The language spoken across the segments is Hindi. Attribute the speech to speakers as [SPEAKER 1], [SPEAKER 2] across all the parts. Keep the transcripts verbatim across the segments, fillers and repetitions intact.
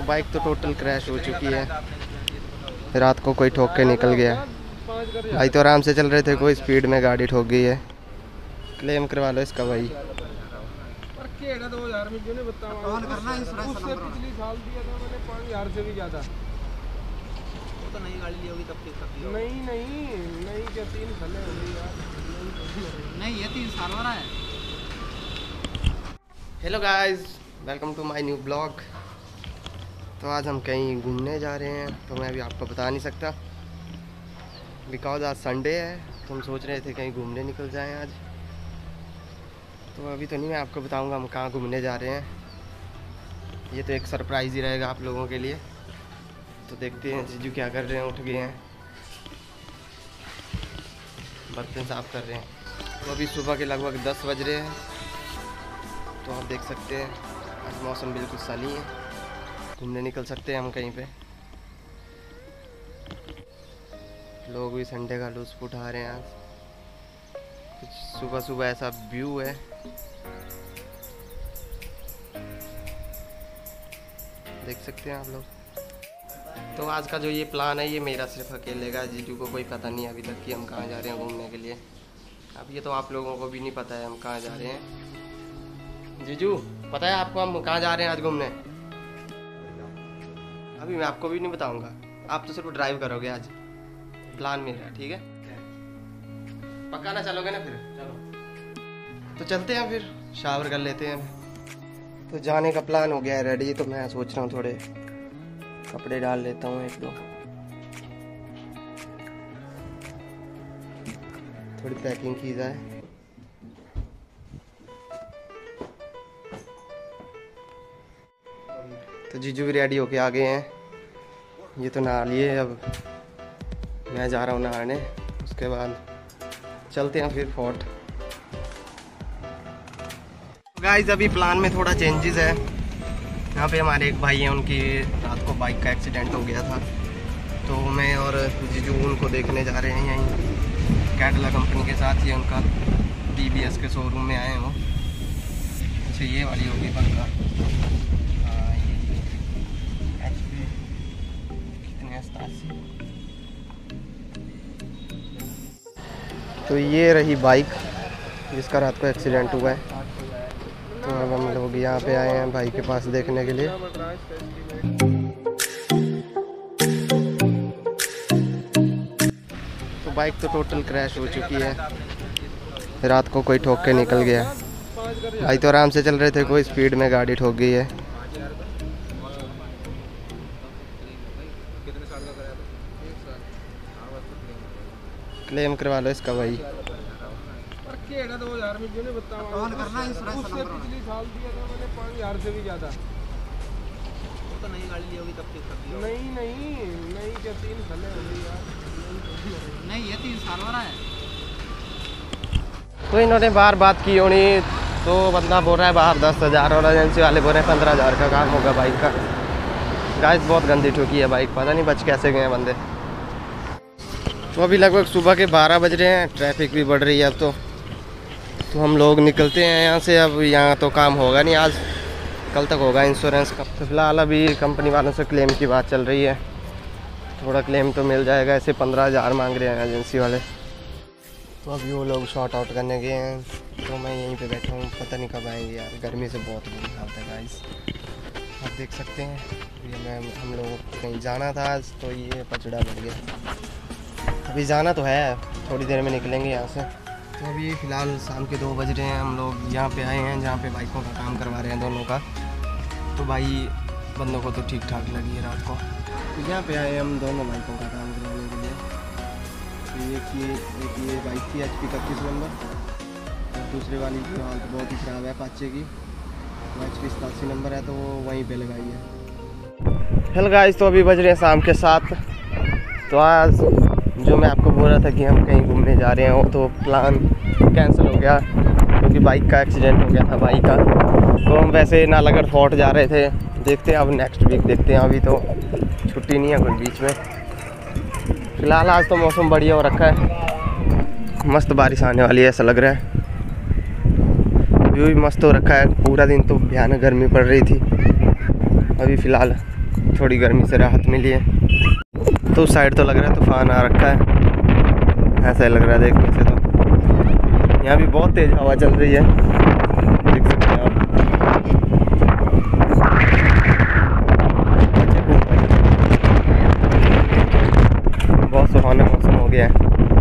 [SPEAKER 1] बाइक तो टोटल क्रैश हो चुकी है। रात को कोई ठोक के निकल गया। भाई तो आराम से चल रहे थे, कोई स्पीड में गाड़ी ठोक गई है। क्लेम करवा लो इसका भाई।
[SPEAKER 2] दो हजार में जो बताओ करना उससे पिछली साल दिया था मैंने पाँच हजार से भी ज्यादा। वो तो नई गाड़ी ली होगी तब तक। नहीं नहीं नहीं क्या तीन साल हो गई यार। नहीं ये तीन साल वाला है।
[SPEAKER 1] Hello guys, welcome to my new blog. तो आज हम कहीं घूमने जा रहे हैं, तो मैं अभी आपको बता नहीं सकता बिकॉज आज संडे है। तो हम सोच रहे थे कहीं घूमने निकल जाएं आज। तो अभी तो नहीं मैं आपको बताऊंगा हम कहाँ घूमने जा रहे हैं। ये तो एक सरप्राइज़ ही रहेगा आप लोगों के लिए। तो देखते हैं जीजू क्या कर रहे हैं। उठ गए हैं, बर्तन साफ़ कर रहे हैं। तो अभी सुबह के लगभग दस बज रहे हैं। तो आप देख सकते हैं आज मौसम बिल्कुल साली है, घूमने निकल सकते हैं हम कहीं पे। लोग भी संडे का लुत्फ़ उठा रहे हैं आज। कुछ सुबह सुबह ऐसा व्यू है। देख सकते हैं आप लोग। तो आज का जो ये प्लान है ये मेरा सिर्फ अकेले का। जीजू को कोई पता नहीं अभी तक कि हम कहाँ जा रहे हैं घूमने के लिए। अब ये तो आप लोगों को भी नहीं पता है हम कहाँ जा रहे हैं। जीजू पता है आपको हम कहाँ जा रहे हैं आज घूमने? अभी मैं आपको भी नहीं बताऊंगा, आप तो सिर्फ ड्राइव करोगे आज। प्लान मेरा, ठीक है? पक्का ना चलोगे ना? फिर चलो तो चलते हैं, फिर शावर कर लेते हैं। तो जाने का प्लान हो गया है रेडी। तो मैं सोच रहा हूँ थोड़े कपड़े डाल लेता हूँ, एक दो थोड़ी पैकिंग की जाए। तो जीजू भी रेडी होके आ गए हैं। ये तो नहा लिए, अब मैं जा रहा हूँ नहाने। उसके बाद चलते हैं फिर फोर्ट। गाइस अभी प्लान में थोड़ा चेंजेस है। यहाँ पे हमारे एक भाई हैं, उनकी रात को बाइक का एक्सीडेंट हो गया था। तो मैं और जीजू उनको देखने जा रहे हैं यहीं कैटला कंपनी के साथ। ये उनका टी वी एस के शोरूम में आए हैं वो। अच्छा ये वाली होगी पक्का। हाँ ये कितने अस्सी। तो ये रही बाइक जिसका रात को एक्सीडेंट हुआ है। तो अब हम लोग यहाँ पे आए हैं भाई के पास देखने के लिए। तो बाइक तो टोटल क्रैश हो चुकी है। रात को कोई ठोक के निकल गया। भाई तो आराम से चल रहे थे, कोई स्पीड में गाड़ी ठोक गई है। क्लेम करवा लो इसका भाई।
[SPEAKER 2] दो हजार में जो बताओ करना उससे पिछली साल दिया था मैंने पाँच हजार से भी ज्यादा। वो तो नई गाड़ी ली होगी तब तक। नहीं नहीं नहीं क्या तीन साल हो गई यार। नहीं ये तीन साल वाला है।
[SPEAKER 1] तो इन्होंने बार बात की होनी। तो बंदा बोल रहा है बाहर दस हज़ार और एजेंसी वाले बोल रहे हैं पंद्रह हज़ार का काम होगा बाइक का। गाइस बहुत गंदी ठोकी है बाइक, पता नहीं बच कैसे गए हैं बंदे। तो अभी लगभग सुबह के बारह बज रहे हैं, ट्रैफिक भी बढ़ रही है अब तो। तो हम लोग निकलते हैं यहाँ से। अब यहाँ तो काम होगा नहीं आज, कल तक होगा इंश्योरेंस का। तो फिलहाल अभी कंपनी वालों से क्लेम की बात चल रही है। थोड़ा क्लेम तो मिल जाएगा। ऐसे पंद्रह हज़ार मांग रहे हैं एजेंसी वाले। तो अभी वो लोग शॉर्ट आउट करने गए हैं। तो मैं यहीं पे बैठा हूँ, पता नहीं कब आएंगे यार। गर्मी से बहुत बुरी हालत है गाइस, आप देख सकते हैं। ये मैं हम लोगों को कहीं जाना था आज, तो ये पचड़ा बढ़ गया। अभी जाना तो है, थोड़ी देर में निकलेंगे यहाँ से। तो अभी फ़िलहाल शाम के दो बज रहे हैं। हम लोग यहाँ पे आए हैं जहाँ पे बाइकों का काम करवा रहे हैं दोनों का। तो भाई बंदों को तो ठीक ठाक लगी है रात को। तो यहाँ पे आए हम दोनों बाइकों का काम करवाने के लिए। तो एक ये एक ये बाइक थी एच पी इकतीस नंबर, और दूसरे वाली की हालत बहुत ही ख़राब है पाचे की। वो एच पी सतासी नंबर है, तो वो वहीं पर लगाई है। हेलो गाइस, तो अभी बज रहे हैं शाम के सात। तो आज जो मैं आपको बोल रहा था कि हम कहीं घूमने जा रहे हैं, वो तो प्लान कैंसिल हो गया क्योंकि बाइक का एक्सीडेंट हो गया था भाई का। तो हम वैसे नालागढ़ फोर्ट जा रहे थे, देखते हैं अब नेक्स्ट वीक देखते हैं। अभी तो छुट्टी नहीं है कोई बीच में। फ़िलहाल आज तो मौसम बढ़िया हो रखा है, मस्त बारिश आने वाली है ऐसा लग रहा है। व्यू भी मस्त हो रखा है। पूरा दिन तो भयानक गर्मी पड़ रही थी, अभी फ़िलहाल थोड़ी गर्मी से राहत मिली है। तो उस साइड तो लग रहा है तूफान आ रखा है, ऐसा ही लग रहा है देखने से। तो यहाँ भी बहुत तेज़ हवा चल रही है, देख सकते हैं आप। बहुत सुहाना मौसम हो गया है।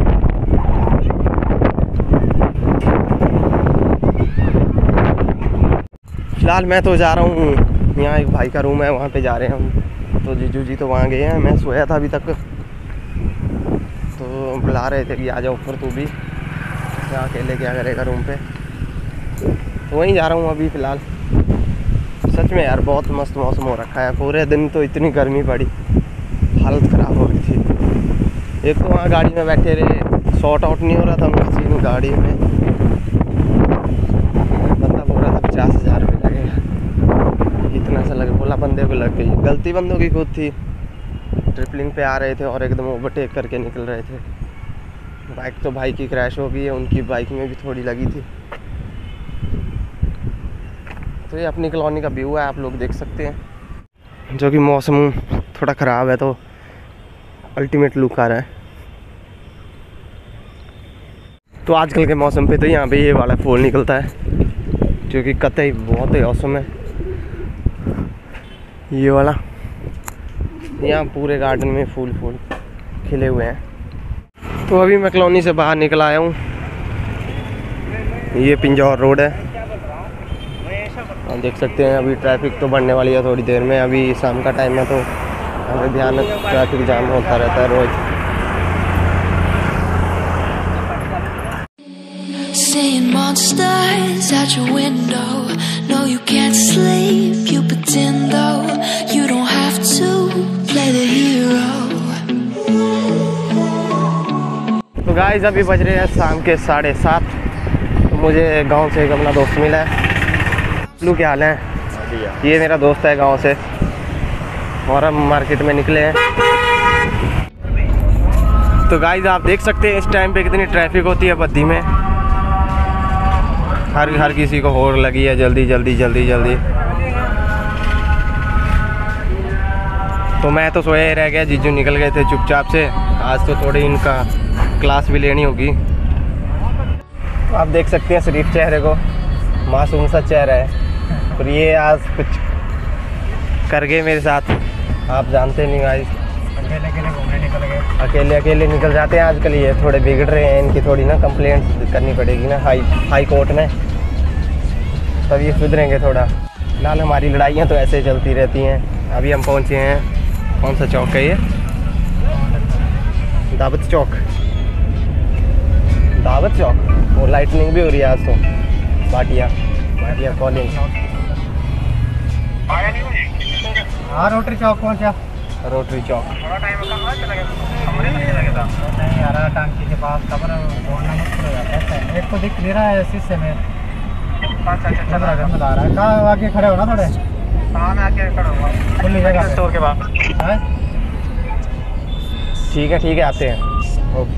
[SPEAKER 1] फिलहाल मैं तो जा रहा हूँ, यहाँ एक भाई का रूम है, वहाँ पे जा रहे हैं हम। तो जीजू जी तो वहाँ गए हैं, मैं सोया था अभी तक। तो बुला रहे थे कि आ जाओ ऊपर, तू भी यहाँ अकेले क्या करेगा रूम पे। तो वहीं जा रहा हूँ अभी फ़िलहाल। सच में यार बहुत मस्त मौसम हो रखा है। पूरे दिन तो इतनी गर्मी पड़ी, हालत ख़राब हो गई थी। एक तो वहाँ गाड़ी में बैठे रहे, शॉर्ट आउट नहीं हो रहा था उनका सीन गाड़ी में। बंदा बोल रहा था पचास हज़ार रुपये लगेगा, इतना सा लगे। बोला बंदे को लग गई, गलती बंदों की खुद थी। ट्रिपलिंग पे आ रहे थे और एकदम ओवरटेक करके निकल रहे थे। बाइक तो भाई की क्रैश हो गई है, उनकी बाइक में भी थोड़ी लगी थी। तो ये अपनी कॉलोनी का व्यू है, आप लोग देख सकते हैं। जो कि मौसम थोड़ा ख़राब है तो अल्टीमेट लुक आ रहा है। तो आजकल के मौसम पे तो यहाँ पे ये वाला फूल निकलता है, जो कि कतई बहुत ही औसम है। ये वाला यहाँ पूरे गार्डन में फूल फूल खिले हुए हैं। तो अभी मैं कॉलोनी से बाहर निकल आया हूँ। ये पिंजौर रोड है, आप देख सकते हैं। अभी ट्रैफिक तो बढ़ने वाली है थोड़ी देर में। अभी शाम का टाइम है तो हमें ध्यान ट्रैफिक जाम होता रहता है रोज।
[SPEAKER 3] Seeing monsters at your window. No, you can't sleep, you pretend though. You don't have to play the hero.
[SPEAKER 1] तो गाइस अभी बज रहे हैं शाम के साढ़े सात। तो मुझे गांव से एक अपना दोस्त मिला है। लू क्या हाल है? ये मेरा दोस्त है गांव से, और हम मार्केट में निकले हैं। तो गाइस आप देख सकते हैं इस टाइम पे कितनी ट्रैफिक होती है बद्दी में। हर हर किसी को होड़ लगी है, जल्दी जल्दी जल्दी जल्दी। तो मैं तो सोया ही रह गया, जीजू निकल गए थे चुपचाप से। आज तो थोड़ी इनका क्लास भी लेनी होगी। तो आप देख सकते हैं शरीफ चेहरे को, मासूम सा चेहरा है। और ये आज कुछ कर गए मेरे साथ, आप जानते नहीं गाइस। अकेले अकेले घूमने निकल गए, अकेले अकेले निकल जाते हैं आजकल। ये थोड़े बिगड़ रहे हैं, इनकी थोड़ी ना कंप्लेंट करनी पड़ेगी ना हाई हाई कोर्ट में, तब ये सुधरेंगे थोड़ा। फिलहाल हमारी लड़ाइयाँ तो ऐसे चलती रहती हैं। अभी हम पहुँचे हैं, कौन सा चौक है ये? दावत चौक, दावत चौक। और लाइटनिंग भी हो रही है आज तो। बाटिया बाटिया कॉलेज।
[SPEAKER 2] हाँ रोटरी चौक पहुँचा।
[SPEAKER 1] रोटरी चौक
[SPEAKER 2] थोड़ा टाइम कम हुआ, चला गया नहीं यार, टांकी के पास खबर बोलना मुश्किल हो जाता है। एक को दिख नहीं रहा है शीशे में। अच्छा अच्छा चल रहा है, आ रहा है। कहाँ आके खड़े हो ना थोड़े? हाँ मैं आके खड़ा हुआ खुली जगह स्टोर के पास।
[SPEAKER 1] ठीक है ठीक है, आते हैं। ओके।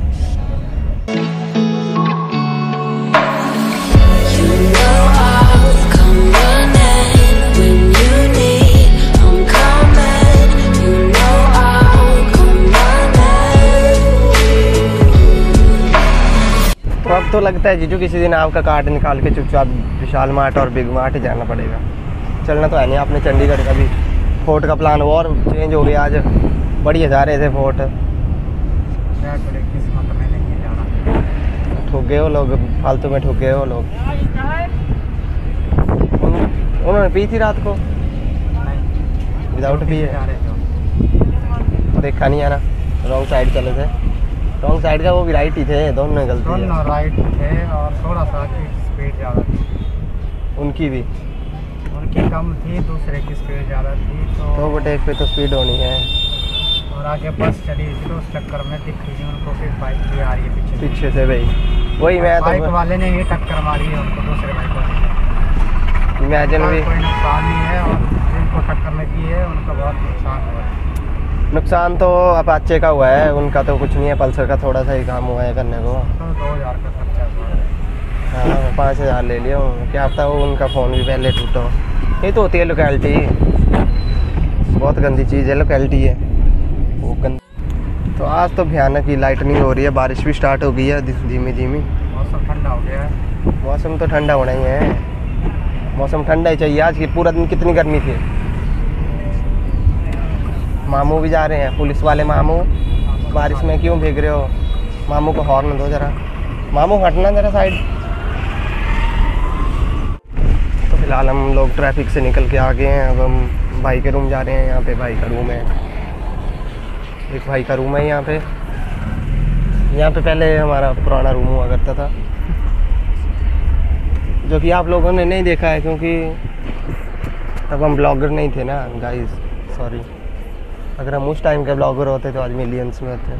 [SPEAKER 1] अब तो लगता है जीजू किसी दिन आपका कार्ड निकाल के चुपचाप विशाल मार्ट और बिग मार्ट जाना पड़ेगा। चलना तो है नहीं आपने चंडीगढ़ का भी। फोर्ट का प्लान और चेंज हो गया, आज बढ़िया जा रहे थे फोर्ट। ठुक गए वो लोग, फालतू में ठुक गए वो लोग। उन्होंने पी थी रात को, विदाउट पिए देखा नहीं है ना। रॉन्ग साइड चले थे, रॉन्ग साइड का वो भी राइट ही थे, दोनों गलती है।
[SPEAKER 2] दोनों राइट थे और थोड़ा सा स्पीड ज़्यादा थी
[SPEAKER 1] उनकी भी।
[SPEAKER 2] उनकी कम थी, दूसरे की स्पीड ज़्यादा थी। तो
[SPEAKER 1] तो ओवरटेक पे तो स्पीड होनी है।
[SPEAKER 2] और आगे बस चली थी तो उस चक्कर में दिख रही थी उनको, फिर बाइक भी आ रही है पीछे
[SPEAKER 1] पीछे से भाई। वही मैं तो
[SPEAKER 2] बाइक वाले ने ये टक्कर मारी है उनको, दूसरे बाइक वाले।
[SPEAKER 1] इमेजिन भी
[SPEAKER 2] कोई नुकसान नहीं है, और जिनको टक्कर लगी है उनका बहुत नुकसान हुआ है।
[SPEAKER 1] नुकसान तो अपाचे का हुआ है, उनका तो कुछ नहीं है। पल्सर का थोड़ा सा ही काम हुआ है करने को।
[SPEAKER 2] तो दो हज़ार का खर्चा हुआ है।
[SPEAKER 1] हाँ पाँच हज़ार ले लिया हूँ, क्या पता वो उनका फ़ोन भी पहले टूटा हो। ये तो होती है लोकेलिटी। बहुत गंदी चीज़ है, लोकेलिटी है वो गंदी। तो आज तो भयानक ही लाइटनिंग हो रही है, बारिश भी स्टार्ट हो गई है धीमी धीमी।
[SPEAKER 2] मौसम ठंडा हो गया है।
[SPEAKER 1] मौसम तो ठंडा होना ही है, मौसम ठंडा ही चाहिए। आज की पूरा दिन कितनी गर्मी थी। मामू भी जा रहे हैं, पुलिस वाले मामू, बारिश में क्यों भीग रहे हो? मामू को हॉर्न दो जरा, मामू हटना जरा साइड। तो फिलहाल हम लोग ट्रैफिक से निकल के आ गए हैं, अब हम भाई के रूम जा रहे हैं। यहाँ पे भाई का रूम है, एक भाई का रूम है यहाँ पे। यहाँ पे पहले हमारा पुराना रूम हुआ करता था, जो कि आप लोगों ने नहीं देखा है क्योंकि तब हम ब्लॉगर नहीं थे ना गाइस, सॉरी। अगर हम उस टाइम के ब्लॉगर होते तो आज मिलियंस में होते।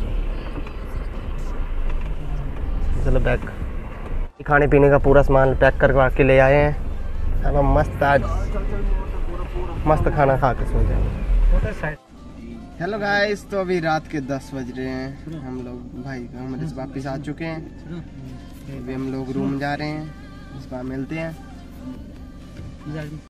[SPEAKER 1] चलो बैक, खाने पीने का पूरा सामान पैक करवा के ले आए हैं। अब हम मस्त आज मस्त खाना खा के सो जाएंगे। हेलो गाइस, तो अभी रात के दस बज रहे हैं, हम लोग भाई का हमारे से वापस आ चुके हैं। अभी हम लोग रूम जा रहे हैं, इस बार मिलते हैं।